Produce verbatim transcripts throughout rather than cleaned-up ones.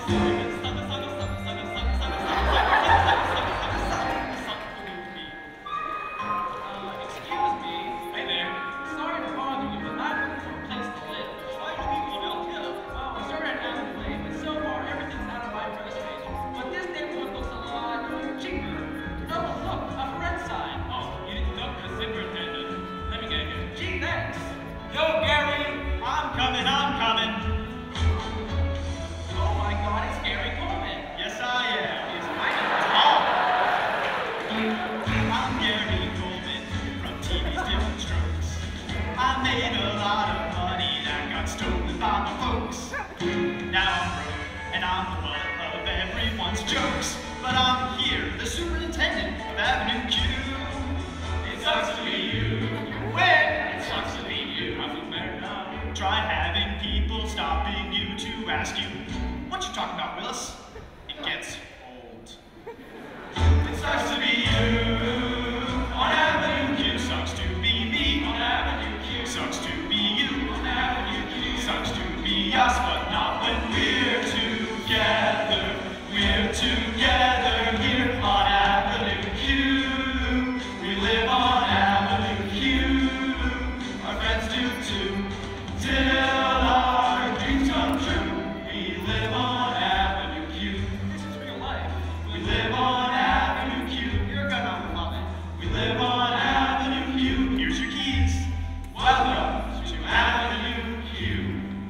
Jokes, but I'm here, the superintendent of Avenue Q. It sucks to be you. When? It sucks to be you. I'm better now. Try having people stopping you to ask you, what you talking about, Willis? It gets old. It sucks to be you. On Avenue Q. Sucks to be me. On Avenue Q. Sucks to be you. On Avenue Q. Sucks to be us, but not when we're together. We're together here on Avenue Q. We live on Avenue Q. Our friends do too. Till our dreams come true. We live on Avenue Q. This is real life. We live on Avenue Q. You're gonna love it. We live on Avenue Q. Here's your keys. Welcome to Avenue Q.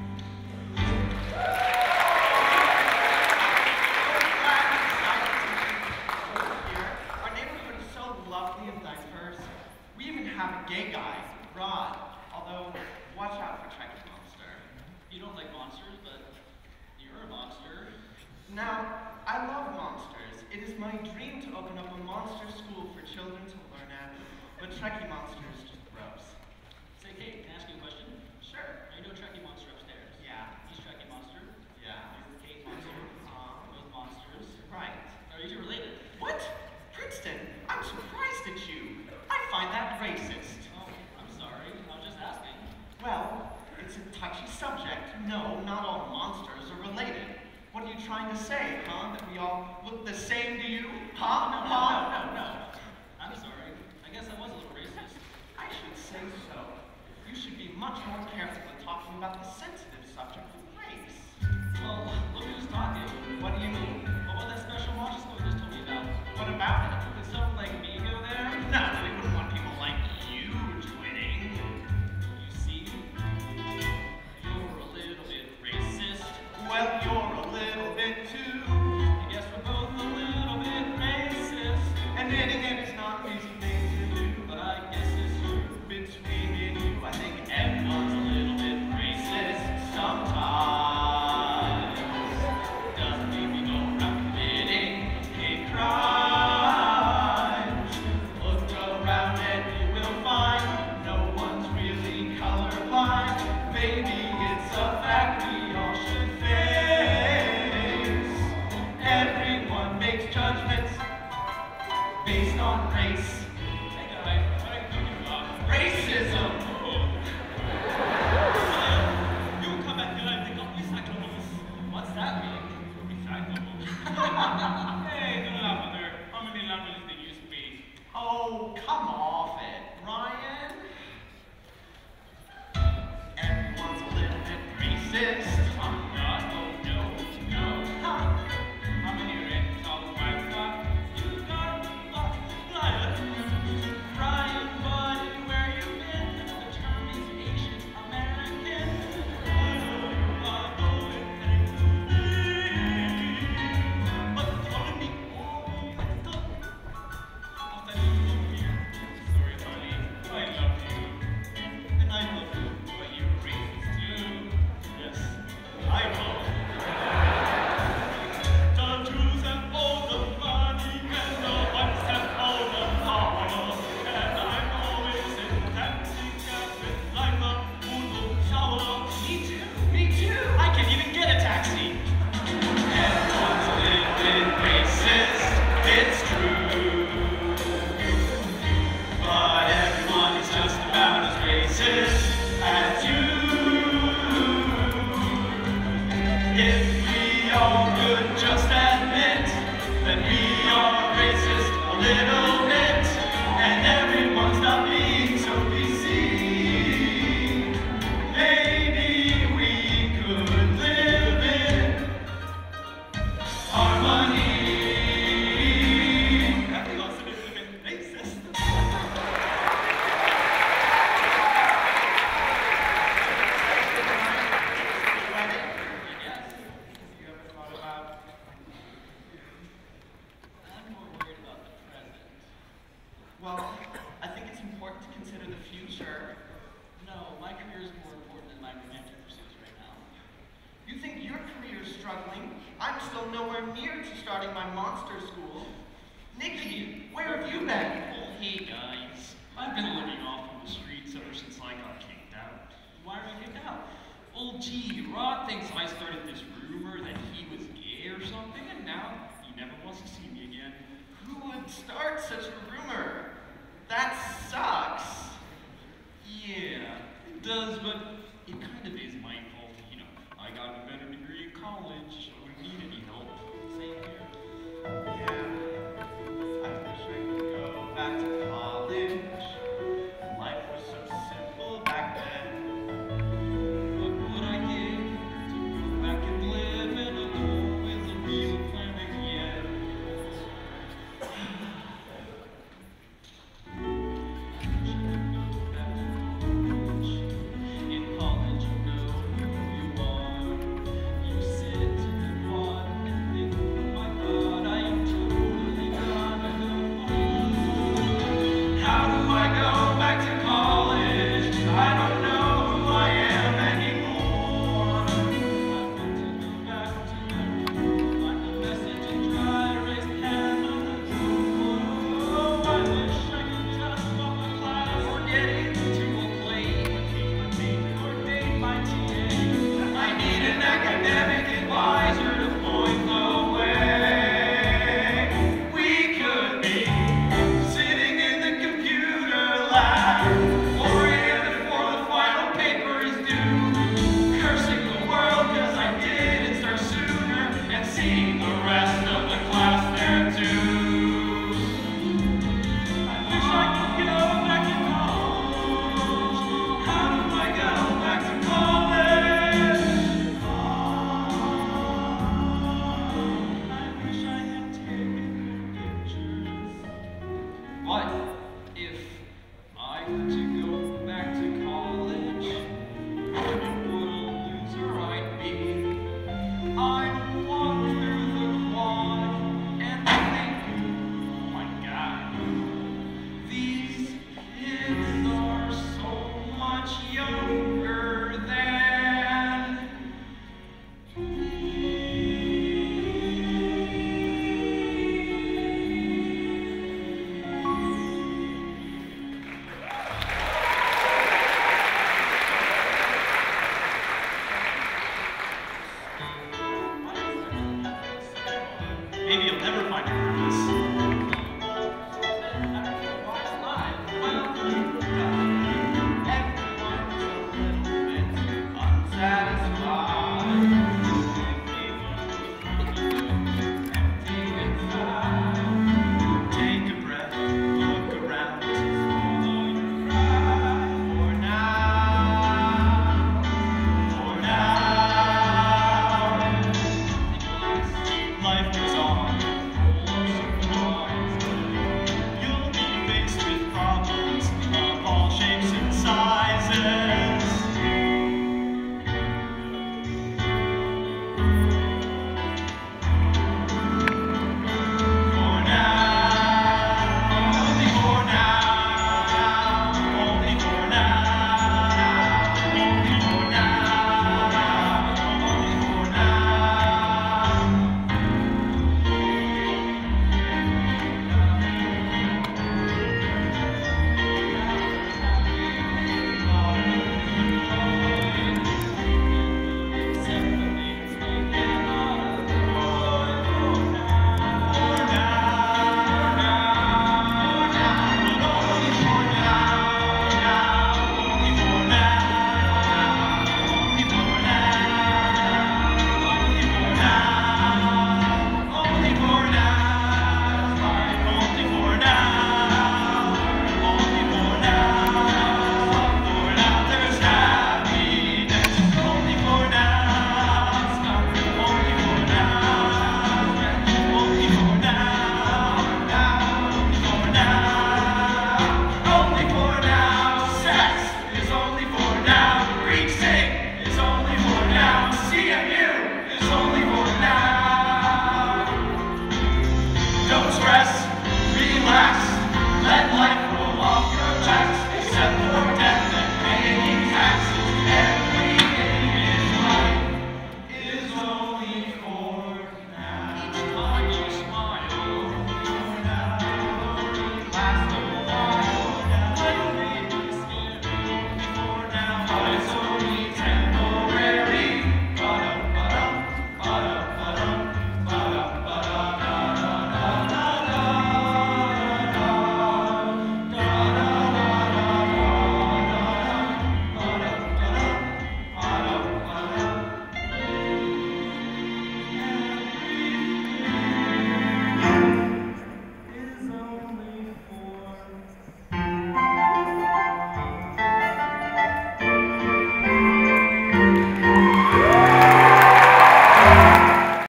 Have a gay guy, Rod, although watch out for Trekkie Monster. You don't like monsters, but you're a monster. Now, I love monsters. It is my dream to open up a monster school for children to learn at, but Trekkie Monster is just gross. Say, Kate, can I ask you a question? Sure. Are you know Trekkie Monster upstairs? Yeah. He's Trekkie Monster. Yeah. You're Kate Monster. Uh, Both monsters. right. Are you two related? What? Princeton, I'm surprised at you. I find that racist. Oh, I'm sorry. I was just asking. Well, it's a touchy subject. No, not all monsters are related. What are you trying to say, huh? That we all look the same to you? Huh? No, no, huh? no, no, no. I'm sorry. I guess I was a little racist. I should say so. You should be much more careful when talking about the sensitive subject of race. Well, look who's talking. What do you mean? What about that special watch school you just told me about? What about it? Did someone like me go there? No, we wouldn't want people like you joining. You see? You're a little bit racist. Well, you're a little bit too. I guess we're both a little bit racist. Admitting it is not an easy thing to do. But I guess it's true. Between me and you, I think everyone's a little bit racist sometimes. Doesn't make me go right. nowhere near to starting my monster school. Nikki, where have you been? Oh, hey guys. I've been living off on the streets ever since I got kicked out. Why were you kicked out? Well, gee, Rod thinks I started this rumor that he was gay or something, and now he never wants to see me again. Who would start such a rumor? That sucks. Yeah, it does, but